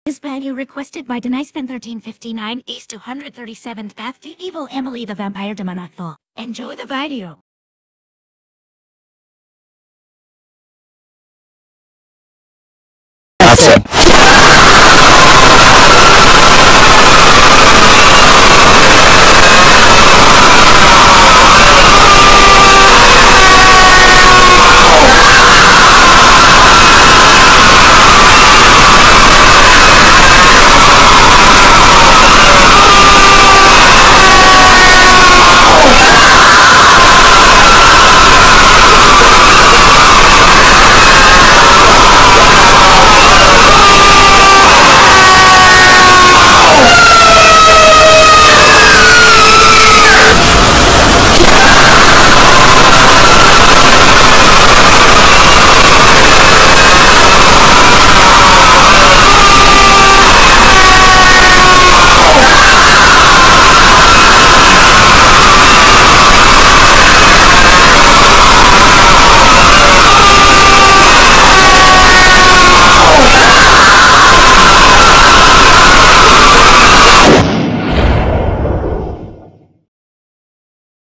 This value requested by Denispen 1359 East 237th Path to Evil Emily the Vampire Demonathal. Enjoy the video.